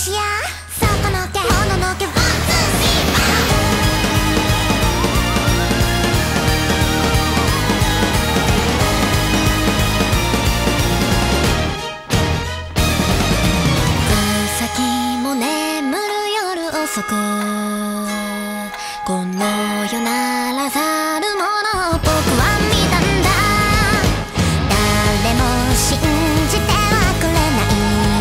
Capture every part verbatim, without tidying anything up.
しやそこのけもののけワンツースリーフォー先も眠る夜遅くこの世ならざるものを僕は見たんだ。誰も信じてはくれない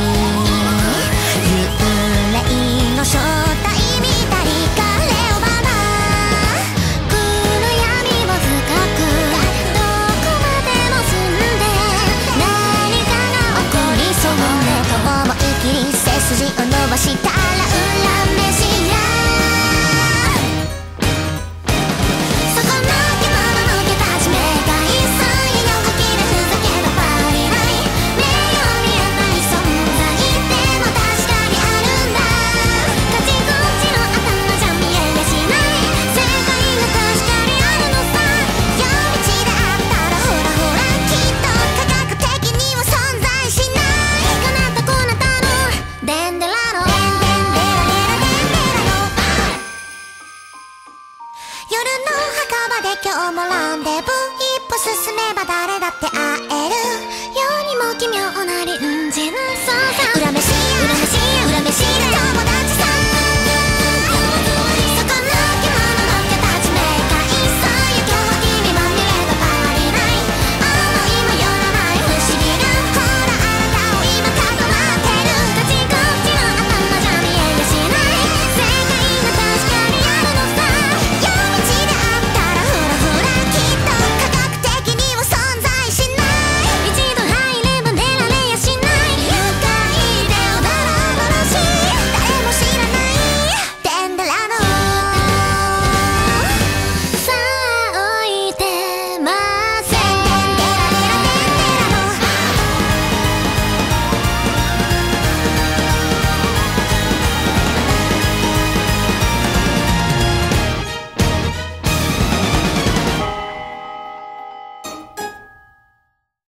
幽霊の正体見たりかレオバだ暗闇を深くどこまでも進んで何かが起こりそうねと思い切り背筋を伸ばしたら恨めしや夜の墓場で今日もランデブー一歩進めば誰だって会える世にも奇妙な隣人そうさ